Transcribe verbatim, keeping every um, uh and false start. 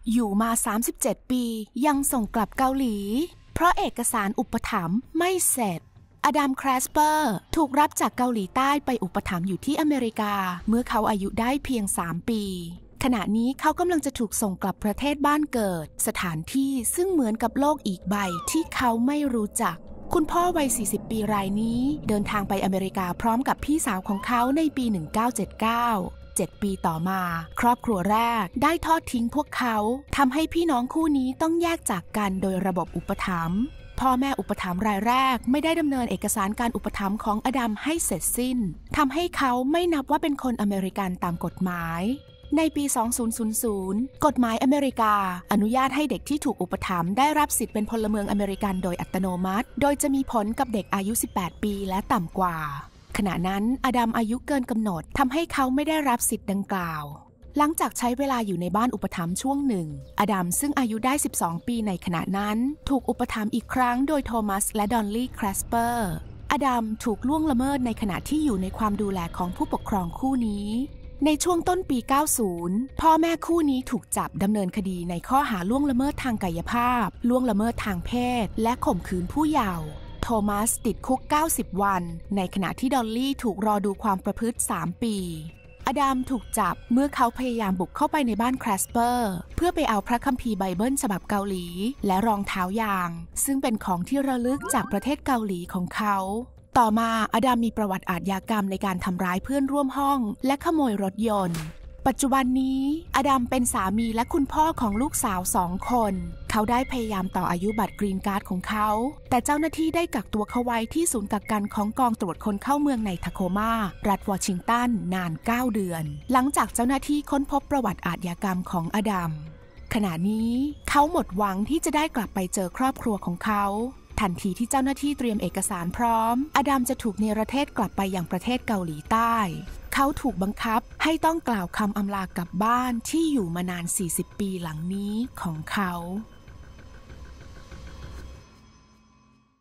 อยู่มาสามสิบเจ็ดปียังส่งกลับเกาหลีเพราะเอกสารอุปถัมภ์ไม่เสร็จอดัม แครสเปอร์ถูกรับจากเกาหลีใต้ไปอุปถัมภ์อยู่ที่อเมริกาเมื่อเขาอายุได้เพียงสามปีขณะนี้เขากำลังจะถูกส่งกลับประเทศบ้านเกิดสถานที่ซึ่งเหมือนกับโลกอีกใบที่เขาไม่รู้จักคุณพ่อวัยสี่สิบปีรายนี้เดินทางไปอเมริกาพร้อมกับพี่สาวของเขาในปีหนึ่งเก้าเจ็ดเก้า เจ็ดปีต่อมาครอบครัวแรกได้ทอดทิ้งพวกเขาทำให้พี่น้องคู่นี้ต้องแยกจากกันโดยระบบอุปถัมภ์พ่อแม่อุปถัมภ์รายแรกไม่ได้ดำเนินเอกสารการอุปถัมภ์ของอดัมให้เสร็จสิ้นทำให้เขาไม่นับว่าเป็นคนอเมริกันตามกฎหมายในปี สองพัน กฎหมายอเมริกาอนุญาตให้เด็กที่ถูกอุปถัมภ์ได้รับสิทธิ์เป็นพลเมืองอเมริกันโดยอัตโนมัติโดยจะมีผลกับเด็กอายุสิบแปดปีและต่ำกว่าขณะนั้นอดัมอายุเกินกำหนดทำให้เขาไม่ได้รับสิทธิ์ดังกล่าวหลังจากใช้เวลาอยู่ในบ้านอุปถัมภ์ช่วงหนึ่งอดัมซึ่งอายุได้สิบสองปีในขณะนั้นถูกอุปถัมภ์อีกครั้งโดยโทมัสและดอลลี่ แครสเปอร์อดัมถูกล่วงละเมิดในขณะที่อยู่ในความดูแลของผู้ปกครองคู่นี้ในช่วงต้นปี เก้าสิบ พ่อแม่คู่นี้ถูกจับดำเนินคดีในข้อหาล่วงละเมิดทางกายภาพล่วงละเมิดทางเพศและข่มขืนผู้เยาว์โทมัสติดคุกเก้าสิบวันในขณะที่ดอลลี่ถูกรอดูความประพฤติสามปีอดัมถูกจับเมื่อเขาพยายามบุกเข้าไปในบ้านแครสเปอร์เพื่อไปเอาพระคัมภีร์ไบเบิลฉบับเกาหลีและรองเท้ายางซึ่งเป็นของที่ระลึกจากประเทศเกาหลีของเขาต่อมาอดัมมีประวัติอาชญากรรมในการทำร้ายเพื่อนร่วมห้องและขโมยรถยนต์ปัจจุบันนี้อดัมเป็นสามีและคุณพ่อของลูกสาวสองคนเขาได้พยายามต่ออายุบัตรกรีนการ์ดของเขาแต่เจ้าหน้าที่ได้กักตัวเขาไว้ที่ศูนย์กักกันของกองตรวจคนเข้าเมืองในทาโคมารัฐวอชิงตันนานเก้าเดือนหลังจากเจ้าหน้าที่ค้นพบประวัติอาชญากรรมของอดัมขณะนี้เขาหมดหวังที่จะได้กลับไปเจอครอบครัวของเขาทันทีที่เจ้าหน้าที่เตรียมเอกสารพร้อมอดัมจะถูกเนรเทศกลับไปยังประเทศเกาหลีใต้เขาถูกบังคับให้ต้องกล่าวคำอำลากลับบ้านที่อยู่มานานสี่สิบปีหลังนี้ของเขา